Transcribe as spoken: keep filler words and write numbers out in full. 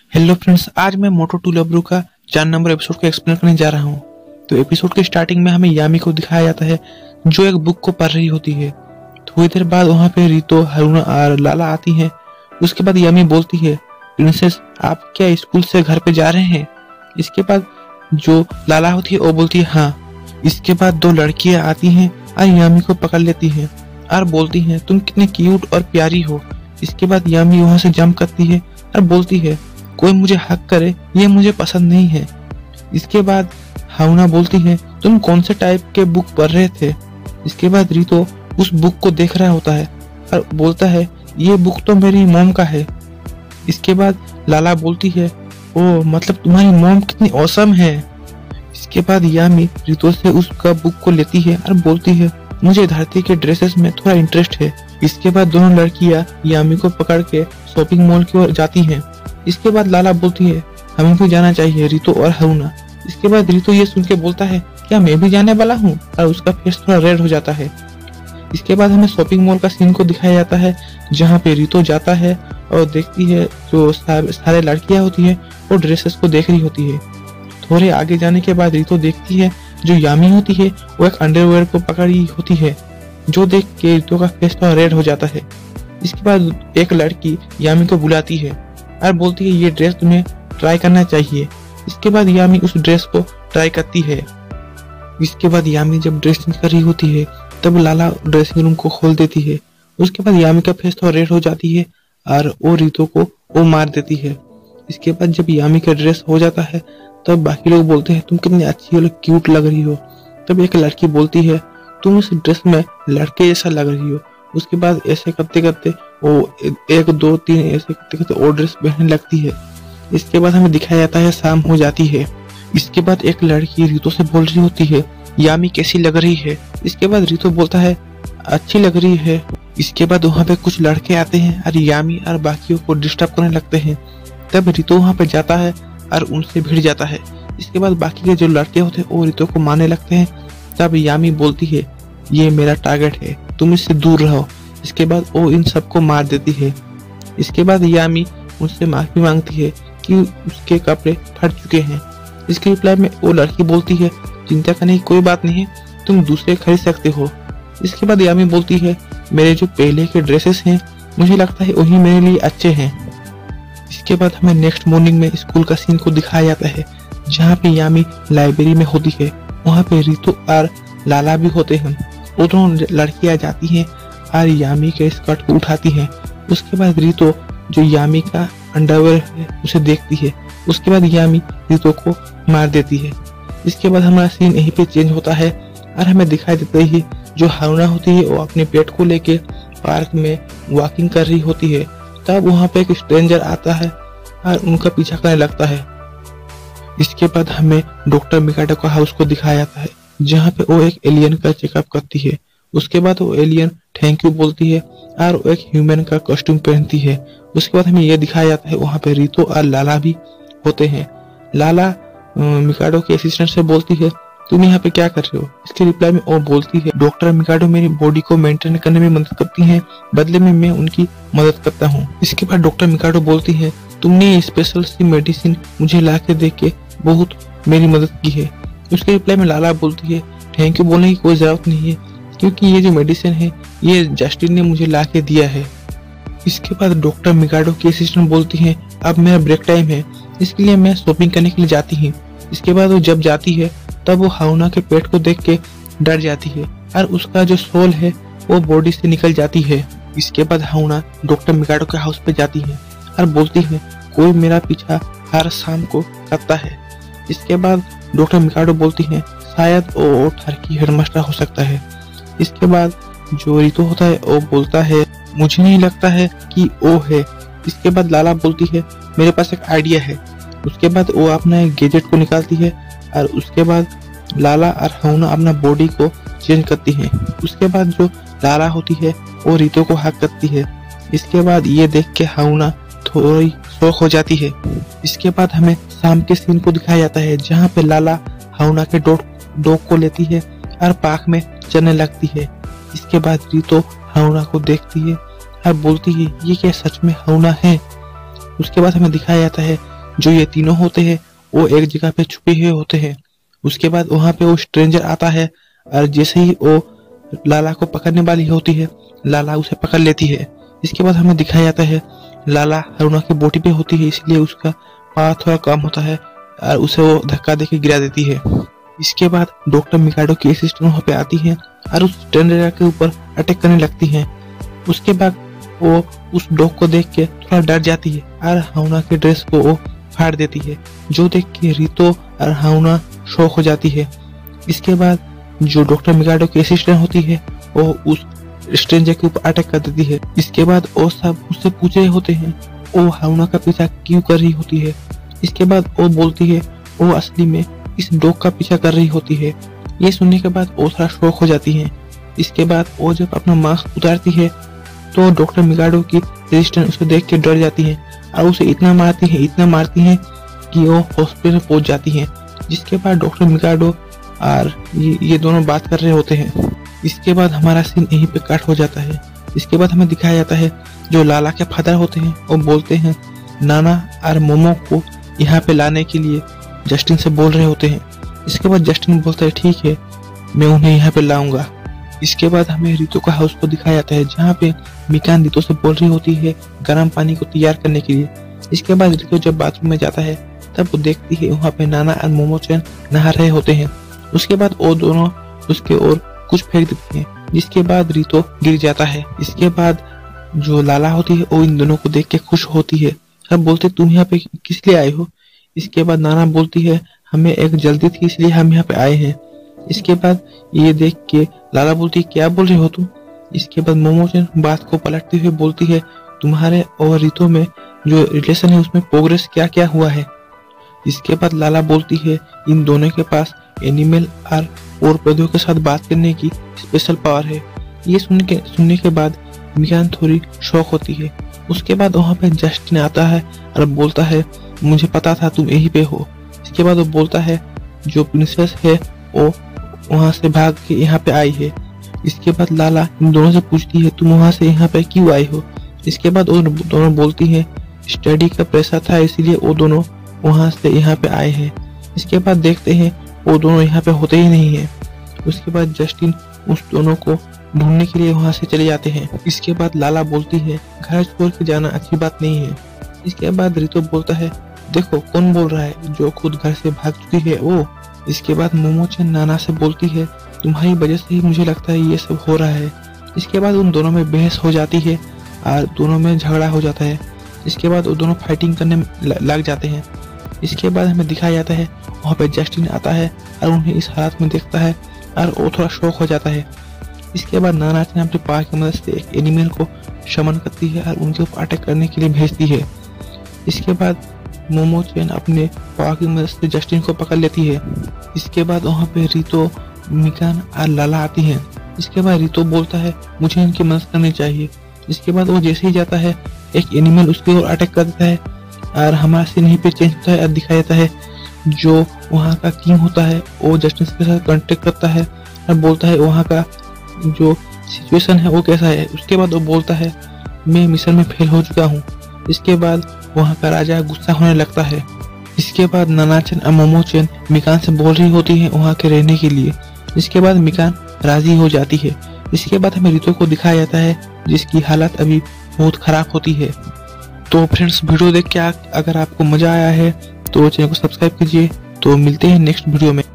Hello friends, आज मैं मोटो to लबरू का चार नंबर एपिसोड को एक्सप्लेन करने जा रहा हूँ। तो एपिसोड के स्टार्टिंग में हमें यामी को दिखाया जाता है जो एक बुक को पढ़ रही होती है। थोड़ी देर बाद वहाँ पे रितो, हारूना और लाला आती हैं। उसके बाद यामी बोलती है, प्रिंसेस आप क्या स्कूल से घर पे जा रहे हैं? इसके बाद जो लाला होती है वो बोलती है हाँ। इसके बाद दो लड़कियां आती हैं और यामी को पकड़ लेती हैं और बोलती हैं तुम कितनी क्यूट और प्यारी हो। इसके बाद यामी वहाँ से जंप करती है और बोलती है कोई मुझे हक करे, ये मुझे पसंद नहीं है। इसके बाद हारूना बोलती है तुम कौन से टाइप के बुक पढ़ रहे थे? इसके बाद रितो उस बुक को देख रहा होता है और बोलता है ये बुक तो मेरी मॉम का है। इसके बाद लाला बोलती है ओ मतलब तुम्हारी मॉम कितनी ऑसम है। इसके बाद यामी रितो से उसका बुक को लेती है और बोलती है मुझे धरती के ड्रेसेस में थोड़ा इंटरेस्ट है। इसके बाद दोनों लड़कियां यामी को पकड़ के शॉपिंग मॉल की ओर जाती हैं। इसके बाद लाला बोलती है हमें भी जाना चाहिए, रितो और हारूना। इसके बाद रितो ये सुन के बोलता है क्या मैं भी जाने वाला हूँ, और उसका फेस थोड़ा रेड हो जाता है। इसके बाद हमें शॉपिंग मॉल का सीन को दिखाया जाता है जहाँ पे रितो जाता है और देखती है जो सारे लड़कियां होती है वो ड्रेसेस को देख रही होती है। थोड़े आगे जाने के बाद रितो देखती है जो यामी होती है वो एक अंडरवेयर को पकड़ी होती है, जो देख के रितो का फेस थोड़ा रेड हो जाता है। इसके बाद एक लड़की यामी को बुलाती है और बोलती है ये ड्रेस तुम्हें ट्राई करना चाहिए। इसके बाद यामी उस ड्रेस को ट्राई करती है। इसके बाद यामी जब ड्रेसिंग कर रही होती है तब लाला ड्रेसिंग रूम को खोल देती है। उसके बाद यामी का फेस थोड़ा रेड हो जाती है और वो रितो को वो मार देती है। इसके बाद जब यामी का ड्रेस हो जाता है तब बाकी लोग बोलते हैं तुम कितनी अच्छी और क्यूट लग रही हो। तब एक लड़की बोलती है तुम इस ड्रेस में लड़के जैसा लग रही हो। उसके बाद ऐसे करते करते वो एक दो तीन ऐसे करते करते वो ड्रेस पहनने लगती है। इसके बाद हमें दिखाया जाता है शाम हो जाती है। इसके बाद एक लड़की रितो से बोल रही होती है यामी कैसी लग रही है। इसके बाद रितो बोलता है अच्छी लग रही है। इसके बाद वहाँ पे कुछ लड़के आते हैं और यामी और बाकियों को डिस्टर्ब करने लगते हैं। तब रितो वहाँ पे जाता है और उनसे भिड़ जाता है। इसके बाद बाकी के जो लड़के होते हैं वो रितो को मारने लगते हैं। तब यामी बोलती है ये मेरा टारगेट है, तुम इससे दूर रहो। इसके बाद वो इन सबको मार देती है। इसके बाद यामी उनसे माफी मांगती है कि उसके कपड़े फट चुके हैं। इसके रिप्लाई में वो लड़की बोलती है चिंता करने की कोई बात नहीं है, तुम दूसरे खरीद सकते हो। इसके बाद यामी बोलती है मेरे जो पहले के ड्रेसेस हैं मुझे लगता है वही मेरे लिए अच्छे हैं। इसके बाद हमें नेक्स्ट मॉर्निंग में स्कूल का सीन को दिखाया जाता है जहाँ पे यामी लाइब्रेरी में होती है। वहाँ पे रितो और लाला भी होते हैं। वो दोनों लड़कियां जाती हैं और यामी के स्कर्ट को उठाती हैं। उसके बाद रितो जो यामी का अंडरवेयर है उसे देखती है। उसके बाद यामी रितो को मार देती है। इसके बाद हमारा सीन यहीं पे चेंज होता है और हमें दिखाई देता है जो हारूना होती है वो अपने पेट को लेके पार्क में वॉकिंग कर रही होती है। तब वहाँ पे एक स्ट्रेंजर आता है और उनका पीछा करने लगता है। इसके बाद हमें डॉक्टर मिकाडो का हाउस को दिखाया जाता है जहाँ पे वो एक एलियन का चेकअप करती है। उसके बाद वो एलियन थैंक यू बोलती है और वो एक ह्यूमन का कॉस्ट्यूम पहनती है। उसके बाद हमें यह दिखाया जाता है वहाँ पे रितो और लाला भी होते हैं। लाला मिकाडो के असिस्टेंट से बोलती है तुम यहाँ पे क्या कर रहे हो। इसके रिप्लाई में वो बोलती है डॉक्टर मिकाडो मेरी बॉडी को मेंटेन करने में मदद करती हैं, बदले में मैं उनकी मदद करता हूँ। इसके बाद डॉक्टर मिकाडो बोलती है तुमने स्पेशल सी मेडिसिन मुझे ला के दे के बहुत मेरी मदद की है। उसके रिप्लाई में लाला बोलती है थैंक यू बोलने की कोई जरूरत नहीं है क्योंकि ये जो मेडिसिन है ये जस्टिन ने मुझे ला के दिया है। इसके बाद डॉक्टर मिकाडो की असिस्टेंट बोलती है अब मेरा ब्रेक टाइम है, इसके लिए मैं शॉपिंग करने के लिए जाती हूँ। इसके बाद वो जब जाती है तब वो हारूना के पेट को देख के डर जाती है और उसका जो सोल है वो बॉडी से निकल जाती है। इसके बाद हारूना डॉक्टर मिकाडो के हाउस पे जाती है और बोलती है कोई मेरा पीछा हर शाम को करता है। इसके बाद डॉक्टर मिकाडो बोलती है शायद वो टर्की हेडमास्टर हो सकता है। इसके बाद जो रितो होता है वो बोलता है मुझे नहीं लगता है कि वो है। इसके बाद लाला बोलती है मेरे पास एक आइडिया है। उसके बाद वो अपना एक गैजेट को निकालती है और उसके बाद लाला और हारूना अपना बॉडी को चेंज करती है। उसके बाद जो लाला होती है वो रितो को हक करती है। इसके बाद ये देख के हारूना थोड़ी शौक हो जाती है। इसके बाद हमें शाम के सीन को दिखाया जाता है जहाँ पे लाला हारूना के डॉग डॉग को लेती है और पार्क में चलने लगती है। इसके बाद रितो हारूना को देखती है और बोलती है ये क्या सच में हारूना है। उसके बाद हमें दिखाया जाता है जो ये तीनों होते हैं वो एक जगह पे छुपे हुए होते हैं। उसके बाद वहाँ पे वो स्ट्रेंजर आता है और जैसे ही वो लाला को पकड़ने वाली होती है, लाला उसे पकड़ लेती है। इसके बाद हमें दिखाया जाता है लाला हरुणा की बोटी पे होती है, इसलिए उसका पाँव थोड़ा कम होता है और उसे वो धक्का देके गिरा देती है। इसके बाद डॉक्टर मिकाडो की असिस्टेंट वहाँ पे आती है और उस स्ट्रेंजर के ऊपर अटैक करने लगती है। उसके बाद वो उस डॉग को देख के थोड़ा डर जाती है और हाउना के ड्रेस को वो फाड़ देती है, जो देख के रितो और हाउना शॉक हो जाती है। इसके बाद जो डॉक्टर मिकाडो की असिस्टेंट होती है वो उस स्ट्रेंजर के ऊपर अटैक कर देती है। इसके बाद वो सब उससे पूछ रहे होते हैं वो हाउना का पीछा क्यों कर रही होती है। इसके बाद वो बोलती है वो असली में इस डॉग का पीछा कर रही होती है। ये सुनने के बाद वो थोड़ा शॉक हो जाती है। इसके बाद वो जब अपना मास्क उतारती है तो डॉक्टर मिकाडो की असिस्टेंट उसे देख के डर जाती है और उसे इतना मारती है इतना मारती है कि वो हॉस्पिटल पहुंच जाती है। जिसके बाद डॉक्टर मिकाडो और ये, ये दोनों बात कर रहे होते हैं। इसके बाद हमारा सीन यहीं पे कट हो जाता है। इसके बाद हमें दिखाया जाता है जो लाला के फादर होते हैं वो बोलते हैं नाना और मोमो को यहाँ पे लाने के लिए जस्टिन से बोल रहे होते हैं। इसके बाद जस्टिन बोलता है ठीक है मैं उन्हें यहाँ पे लाऊंगा। इसके बाद हमें रितो का हाउस को दिखाया जाता है जहाँ पे मिकान रितो से बोल रही होती है गर्म पानी को तैयार करने के लिए। इसके बाद रितो जब बाथरूम में जाता है तब वो देखती है वहाँ पे नाना और मोमो चैन नहा रहे होते हैं। उसके बाद वो दोनों उसके ओर कुछ फेंक देती हैं, जिसके बाद रितो गिर जाता है। इसके बाद जो लाला होती है वो इन दोनों को देख के खुश होती है। सब बोलते तुम यहाँ पे किस लिए आए हो। इसके बाद नाना बोलती है हमें एक जल्दी थी इसलिए हम यहाँ पे आए हैं। इसके बाद ये देख के लाला बोलती है क्या बोल रहे हो तुम। इसके बाद मोमोचन बात को पलटते हुए बोलती है तुम्हारे और रितो में जो रिलेशन है उसमें प्रोग्रेस क्या क्या हुआ है। इसके बाद लाला बोलती है इन दोनों के पास एनिमल और और पौधों के साथ बात करने की स्पेशल पावर है। ये सुनने के सुनने के बाद मिकान थोड़ी शॉक होती है। उसके बाद वहाँ पे जस्टिन आता है और बोलता है मुझे पता था तुम यहीं पे हो। इसके बाद वो बोलता है जो प्रिंसेस है वो वहाँ से भाग के यहाँ पे आई है। इसके बाद लाला इन दोनों से पूछती है तुम वहाँ से यहाँ पे क्यों आई हो। इसके बाद वो दोनों बोलती है स्टडी का प्रेशर था इसलिए वो दोनों वहाँ से यहाँ पे आए हैं। इसके बाद देखते हैं वो दोनों यहाँ पे होते ही नहीं है। उसके बाद जस्टिन उस दोनों को ढूंढने के लिए वहाँ से चले जाते हैं। इसके बाद लाला बोलती है घर छोड़ के जाना अच्छी बात नहीं है। इसके बाद रितो बोलता है देखो कौन बोल रहा है जो खुद घर से भाग चुकी है वो। इसके बाद मोमोचन नाना से बोलती है तुम्हारी वजह से ही मुझे लगता है ये सब हो रहा है। इसके बाद उन दोनों में बहस हो जाती है और दोनों में झगड़ा हो जाता है। इसके बाद वो दोनों फाइटिंग करने लग जाते हैं। इसके बाद हमें दिखाया जाता है वहाँ पे जस्टिन आता है और उन्हें इस हालत में देखता है और वो थोड़ा शॉक हो जाता है। इसके बाद नाना ने अपने पावर की मदद से एक एनिमल को शमन करती है और उनके ऊपर अटैक करने के लिए भेजती है। इसके बाद मोमो चैन अपने पावर की मदद से जस्टिन को पकड़ लेती है। इसके बाद वहाँ पे रितो मिकान और लाला आती हैं। इसके बाद रितो बोलता है मुझे इनकी मदद करनी चाहिए। इसके बाद वो जैसे ही जाता है एक एनिमल उसके ओर अटैक कर देता है और हमारा सीन यहीं पे चेंज होता है और दिखाया जाता है जो वहाँ का किंग होता है वो जस्टिन के साथ कांटेक्ट करता है और बोलता है वहाँ का जो सिचुएशन है वो कैसा है। उसके बाद वो बोलता है मैं मिशन में फेल हो चुका हूँ। इसके बाद वहाँ का राजा गुस्सा होने लगता है। इसके बाद नानाचन और मोमोचन मिकान से बोल रही होती है वहाँ के रहने के लिए। इसके बाद मिकान राजी हो जाती है। इसके बाद हमें रितो को दिखाया जाता है जिसकी हालत अभी बहुत खराब होती है। तो फ्रेंड्स वीडियो देख के अगर आपको मजा आया है तो चैनल को सब्सक्राइब कीजिए। तो मिलते हैं नेक्स्ट वीडियो में।